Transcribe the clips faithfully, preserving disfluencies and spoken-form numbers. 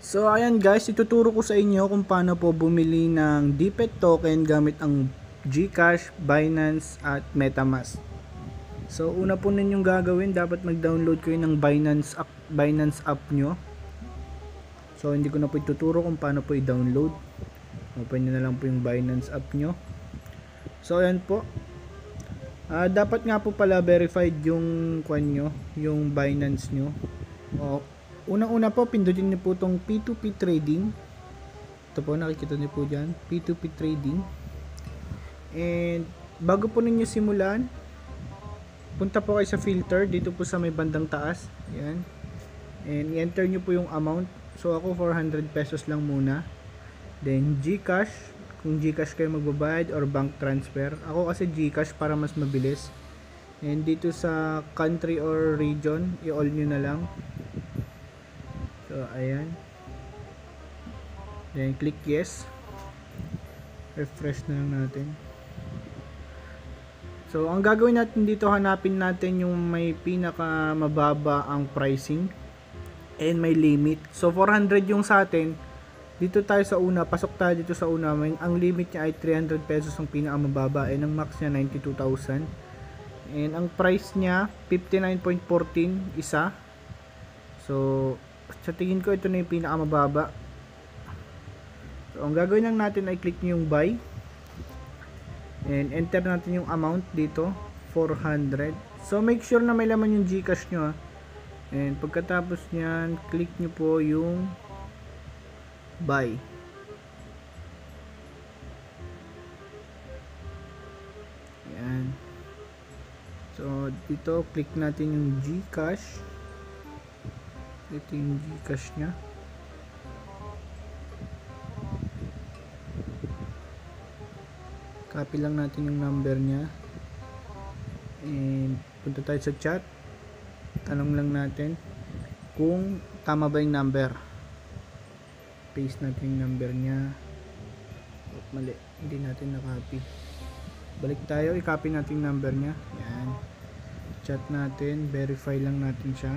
So ayan guys, ituturo ko sa inyo kung paano po bumili ng D P E T token gamit ang GCASH, Binance at metamask. So una po ninyong gagawin, dapat mag-download kayo ng Binance app, Binance app nyo. So hindi ko na po ituturo kung paano po i-download. Open nyo na lang po yung Binance app nyo. So ayan po. Uh, dapat nga po pala verified yung kwan nyo, yung Binance nyo. O, unang-una po, pindutin niyo po itong P two P trading. Ito po, nakikita niyo po dyan, P two P trading. And bago po ninyo simulan, punta po kayo sa filter dito po sa may bandang taas. Yan. And i-enter niyo po yung amount. So ako four hundred pesos lang muna. Then GCash, kung GCash kayo magbabayad or bank transfer. Ako kasi GCash para mas mabilis. And dito sa country or region, i-all nyo na lang. So ayan. Then click yes. Refresh na lang natin. So ang gagawin natin dito, hanapin natin yung may pinaka mababa ang pricing and may limit. So four hundred yung sa atin. Dito tayo sa una, pasok tayo dito sa una. Ang limit niya ay three hundred pesos ang pinaka mababa, and ang max niya ninety-two thousand. And ang price niya fifty-nine point one four isa. So sa tingin ko ito na yung pinakamababa. So ang gagawin lang natin ay click nyo yung buy. And enter natin yung amount dito, four hundred. So make sure na may laman yung GCash nyo. And pagkatapos nyan, click nyo po yung buy. Yan. So dito click natin yung GCash. Ito yung GCash nya. Copy lang natin yung number nya. And punta tayo sa chat. Tanong lang natin kung tama ba yung number. Paste natin yung number nya. Oh, mali. Hindi natin na-copy. Balik tayo. I-copy natin yung number nya. Yan. Chat natin. Verify lang natin siya.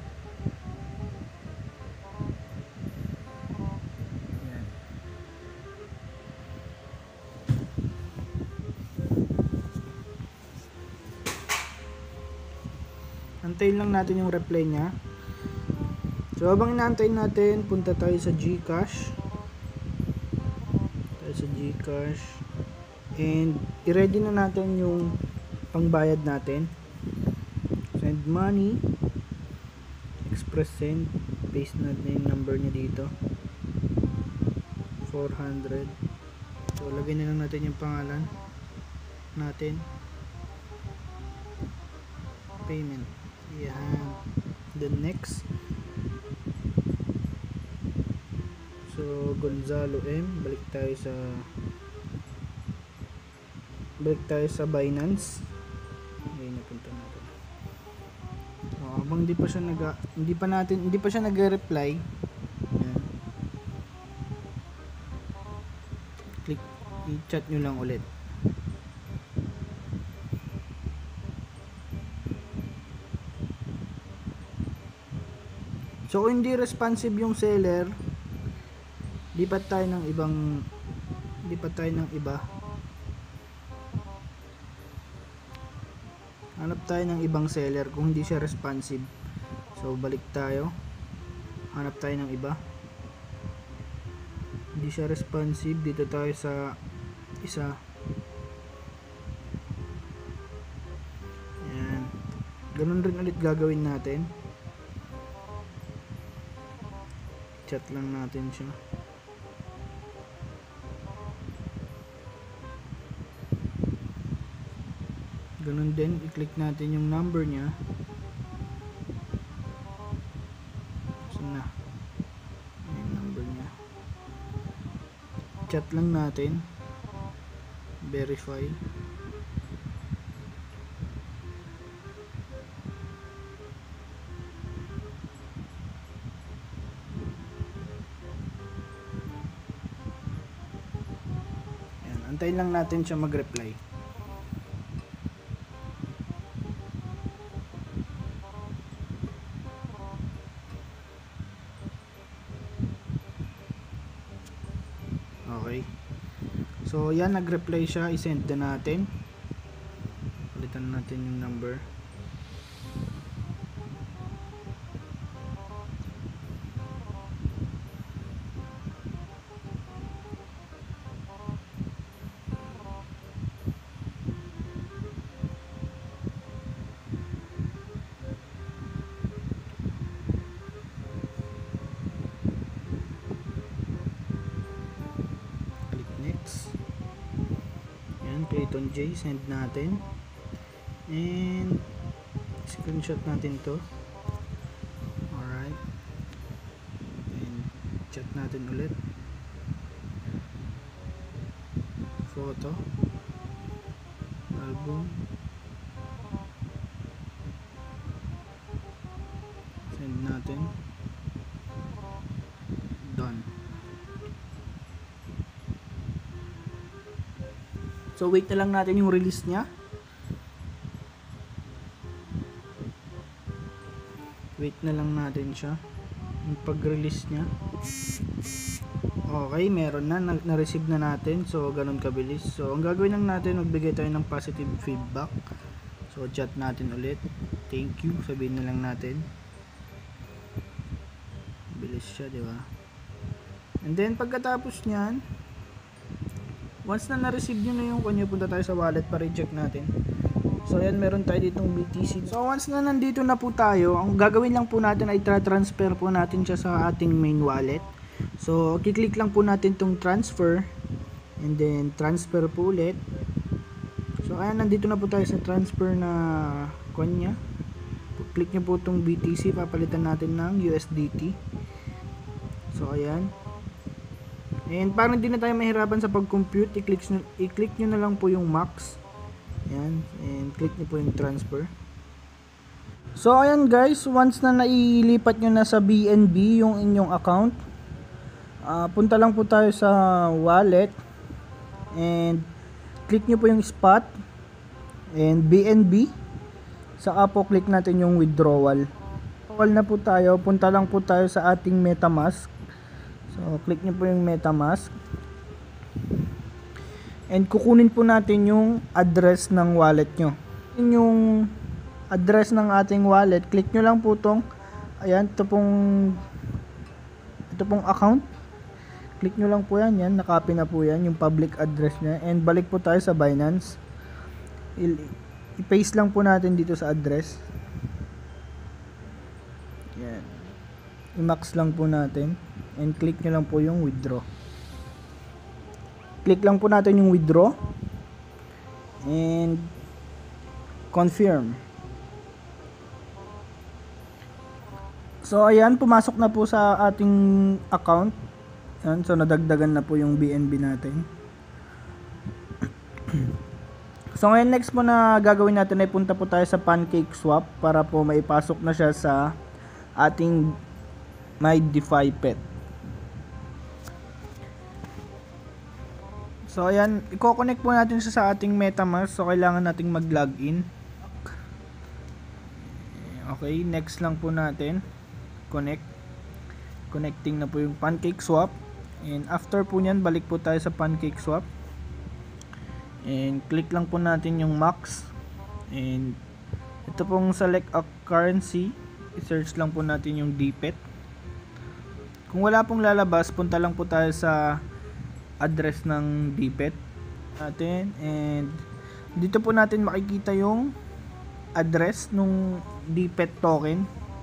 Antayin lang natin yung reply niya. So habang inaantay natin, punta tayo sa GCash. Tayo sa GCash. And i-ready na natin yung pangbayad natin. Send money. Express send. Paste natin yung number niya dito. four hundred. So lagay na lang natin yung pangalan natin. Payment. Yan. Then next. So Gonzalo M. Balik tayo sa Balik tayo sa Binance. Ngayon napunta natin. Oh, habang hindi pa siya nag hindi pa natin hindi pa siya nagre-reply. Yan. Click i-chat nyo lang ulit. So kung hindi responsive yung seller, lipat tayo ng ibang lipat tayo ng iba. Hanap tayo ng ibang seller kung hindi siya responsive. So balik tayo. Hanap tayo ng iba. Hindi siya responsive, dito tayo sa isa. Ayan. Ganun rin ulit gagawin natin. Chat lang natin siya. Ganun din, i-click natin yung number niya. Saan na? Yung number niya. Chat lang natin. Verify. Antayin lang natin siya mag-reply. So yan, nag-reply siya, i-send na natin. Palitan natin yung number. Clayton J, send natin, and screenshot natin to. Alright, and chat natin ulit, photo, album, send natin, done. So wait na lang natin yung release niya. Wait na lang natin siya. Yung pag-release niya. Okay, meron na. Na-receive na natin. So ganun kabilis. So ang gagawin lang natin, magbigay tayo ng positive feedback. So chat natin ulit. Thank you. Sabihin na lang natin. Bilis siya, di ba? And then pagkatapos niyan, once na na-receive nyo na yung kanya, punta tayo sa wallet para i-check natin. So ayan, meron tayo ditong B T C. So once na nandito na po tayo, ang gagawin lang po natin ay tra-transfer po natin siya sa ating main wallet. So kiklik lang po natin tong transfer, and then transfer po ulit. So ayan, nandito na po tayo sa transfer na kanya. Click nyo po tong B T C, papalitan natin ng U S D T. So ayan. And para hindi na tayo mahirapan sa pag-compute, i-click nyo, i-click nyo na lang po yung max. Ayan, and click nyo po yung transfer. So ayan guys, once na nailipat nyo na sa B N B yung inyong account, uh, punta lang po tayo sa wallet, and click nyo po yung spot, and B N B. Saka po click natin yung withdrawal. Withdrawal na po tayo, punta lang po tayo sa ating metamask. So, click nyo po yung metamask. And kukunin po natin yung address ng wallet nyo. Yung address ng ating wallet, click nyo lang po tong, ayan, ito pong, ito pong account. Click nyo lang po yan, yan, nakopy na po yan, yung public address nya. And balik po tayo sa Binance. I-paste lang po natin dito sa address. Yan. I-max lang po natin. And click nyo lang po yung withdraw. Click lang po natin yung withdraw. And confirm. So ayan, pumasok na po sa ating account. Ayan, so nadagdagan na po yung B N B natin. So ngayon, next po na gagawin natin ay punta po tayo sa pancakeswap para po maipasok na siya sa ating my DeFi pet. So ayan, i-connect po natin siya sa ating metamask. So kailangan nating mag-login. Okay, next lang po natin. Connect. Connecting na po yung pancakeswap. And after po nyan, balik po tayo sa pancakeswap. And click lang po natin yung max. And ito pong select a currency. I-search lang po natin yung D P E T. Kung wala pong lalabas, punta lang po tayo sa address ng D P E T natin, and dito po natin makikita yung address nung D P E T token.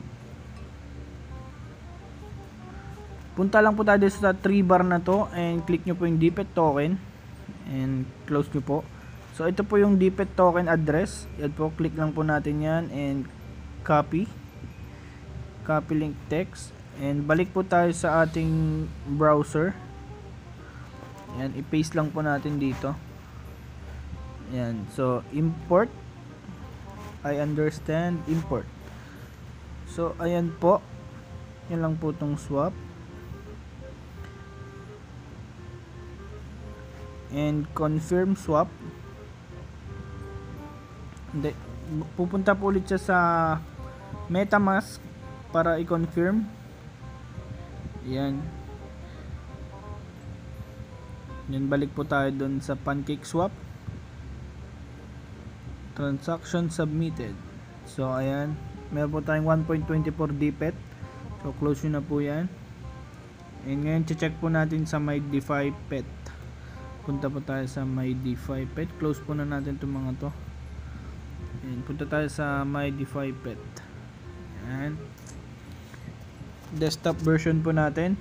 Punta lang po tayo sa three bar na to, and click nyo po yung D P E T token, and close nyo po. So ito po yung D P E T token address. Yan po, click lang po natin yan, and copy copy link text, and balik po tayo sa ating browser. Yan, i-paste lang po natin dito. Yan, so import. I understand, import. So ayan po. Yan lang po tong swap. And confirm swap. Hindi, pupunta po ulit siya sa metamask para i-confirm. Yan. Yan, balik po tayo dun sa pancakeswap. Transaction submitted. So ayan, meron po tayong one point two four D P E T. So close nyo na po yan. And ngayon check po natin sa my DeFi P E T. Punta po tayo sa my DeFi P E T. Close po na natin itong mga to. And punta tayo sa my DeFi P E T. Ayan. Desktop version po natin.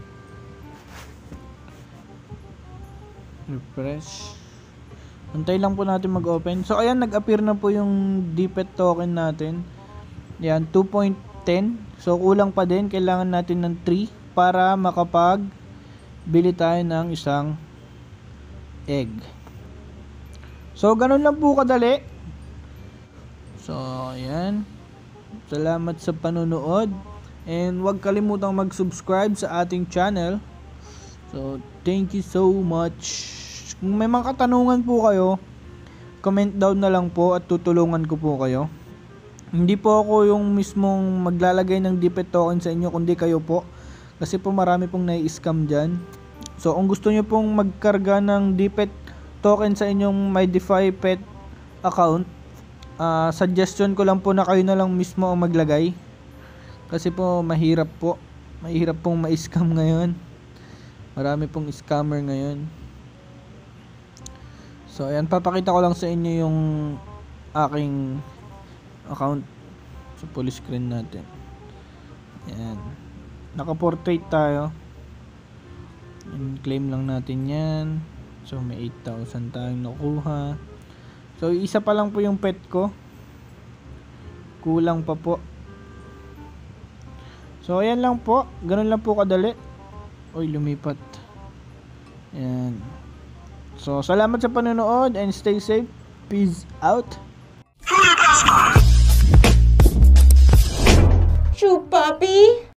Refresh. Antay lang po natin mag-open. So ayan, nag-appear na po yung D P E T token natin. Yan, two point ten. So kulang pa din, kailangan natin ng three para makapag bili tayo ng isang egg. So ganun lang po kadali. So ayan. Salamat sa panonood. And huwag kalimutang mag-subscribe sa ating channel. So thank you so much. Kung may mga katanungan po kayo, comment down na lang po at tutulungan ko po kayo. Hindi po ako yung mismong maglalagay ng D P E T token sa inyo, kundi kayo po. Kasi po marami pong nai-scam dyan. So kung gusto nyo pong magkarga ng D P E T token sa inyong my DeFi P E T account, uh, suggestion ko lang po na kayo na lang mismo ang maglagay. Kasi po mahirap po. Mahirap pong ma-scam ngayon. Marami pong scammer ngayon. So ayan, papakita ko lang sa inyo yung aking account. So full screen natin. Ayan. Naka-portrait tayo. And claim lang natin yan. So may eight thousand tayong nakuha. So isa pa lang po yung pet ko. Kulang pa po. So ayan lang po. Ganun lang po kadali. Oy, lumipat. Ayan. So salamat sa panonood and stay safe. Peace out. Chupapi.